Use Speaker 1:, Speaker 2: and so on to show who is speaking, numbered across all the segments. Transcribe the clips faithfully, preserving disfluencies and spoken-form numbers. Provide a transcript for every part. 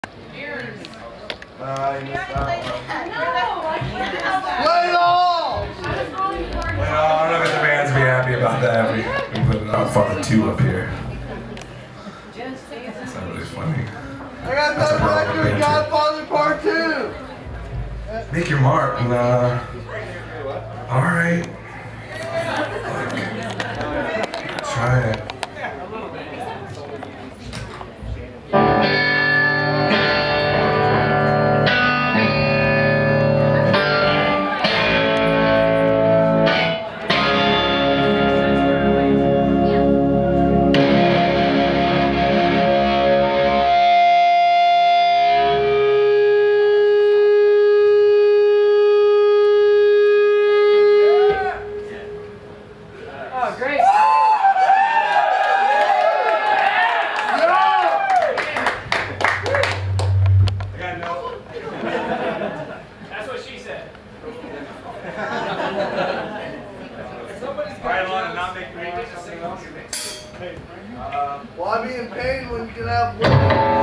Speaker 1: Uh, you missed that one.
Speaker 2: Play it all!
Speaker 3: Well, I'm not gonna the bands be happy about that. We, we put it on far two up here. That's not really funny.
Speaker 2: I got that record, Godfather Part two!
Speaker 3: Make your mark. Nah. Alright. Try it.
Speaker 4: Oh, great. That's what she said.
Speaker 1: Alright, Lana, not make me do something else. Uh,
Speaker 2: Well, I'd be in pain when you can have one.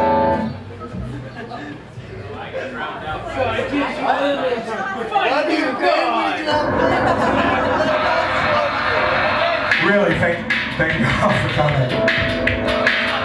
Speaker 4: I got drowned out.
Speaker 2: I'd be in pain when you can have one.
Speaker 3: Really, thank, thank you all for coming.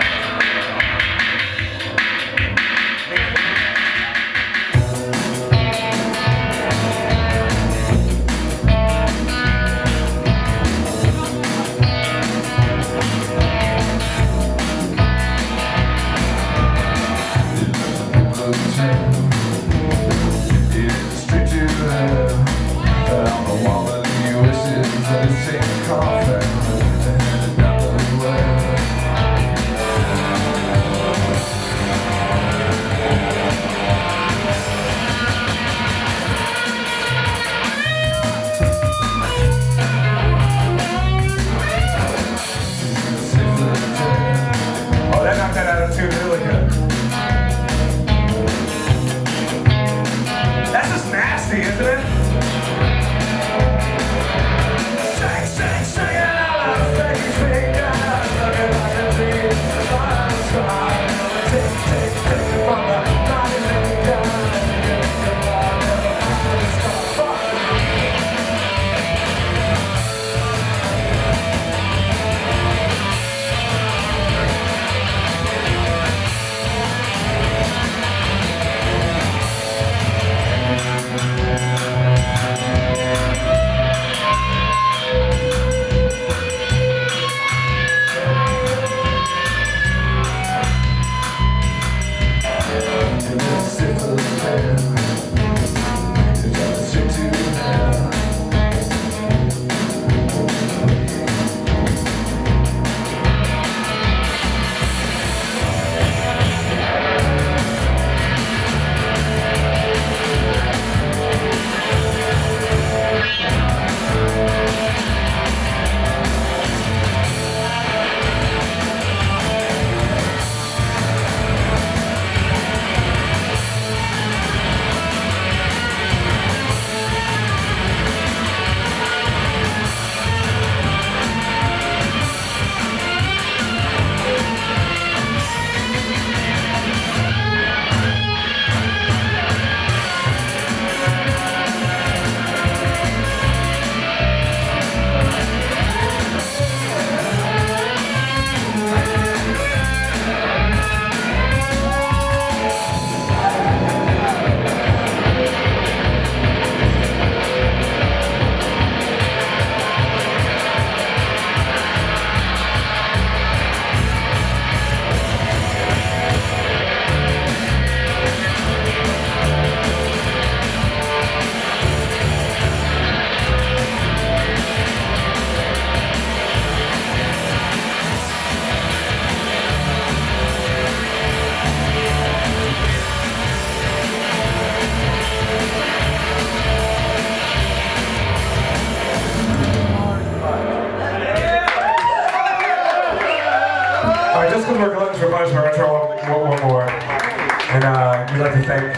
Speaker 3: Just because we're glutton for punishment, we're going to try one, one more. And uh, we'd like to thank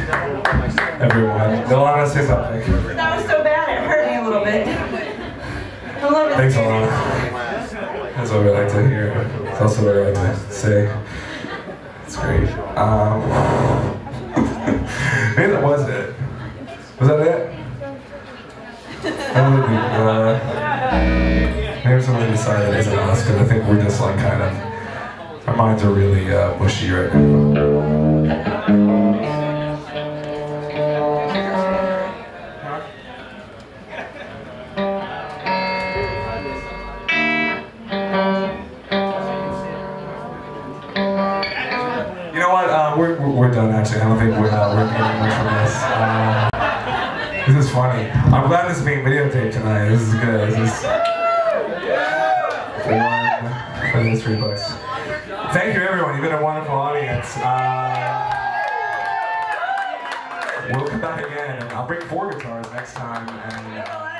Speaker 3: everyone. Alana, say something.
Speaker 5: That was so bad, it hurt me a little bit. I love it.
Speaker 3: Thanks, Alana. That's what we like to hear. It's also what I like to say. It's great. Um, Maybe that was it. Was that it? That would be, uh, maybe somebody decided it isn't us, because I think we're just like kind of, our minds are really uh, mushy right now. You know what? Uh, we're, we're we're done actually. I don't think we're uh, we're getting much from this. Uh, this is funny. I'm glad this is being videotaped tonight. This is good. This is one for the history books. Thank you everyone. You've been a wonderful audience. Uh, we'll come back again, and I'll bring four guitars next time. And, uh,